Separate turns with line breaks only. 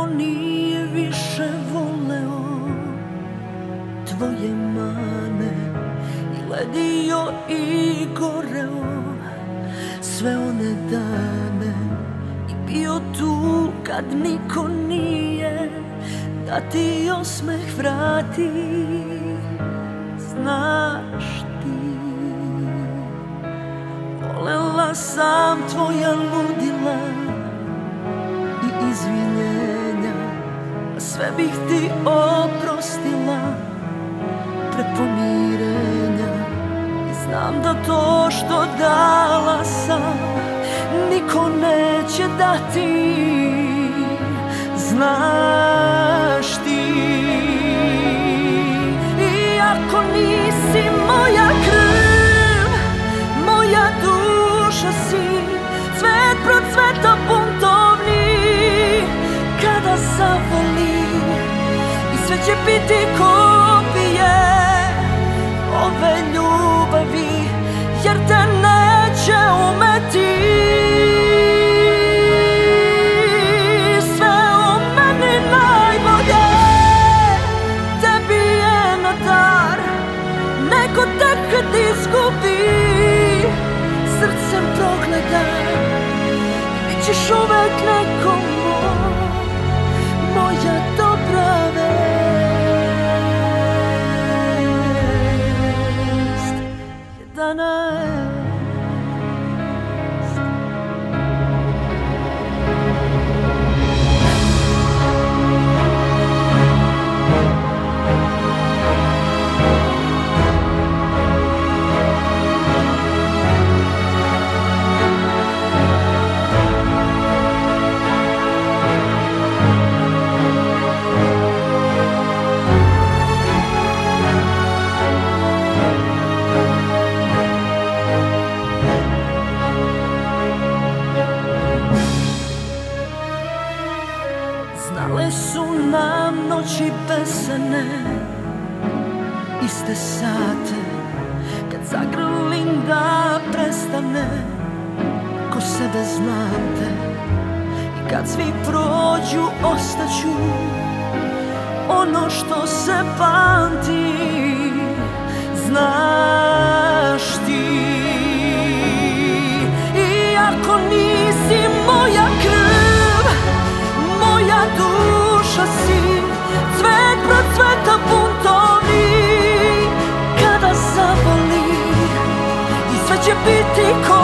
nije više voleo tvoje mane i ledio i goreo sve one dane i bio tu kad niko nije da ti osmeh vrati. Znaš ti, volela sam tvoja ludila i izvinjenja, a sve bih ti oprostila pre pomirenja. I znam da to što dala sam niko neće dati. Znaš ti, i ako nisi moja krv, moja duša si, cvet procveta buntovni kada zavoli i sve će biti kopije ove ljubavi, jer te neće umeti. Neko te kad izgubi, srcem progleda, bit ćeš uvek neko moja dobra vest. 11. Znale su nam noći besane, iste sate, kad zagrlim da prestane, ko sebe znam te. I kad svi prođu ostaću ono što se pamti. Znaš ti, i ako nisi moja krv, moja duša si, cvet procveta buntovni kada zavoli i sve će biti ko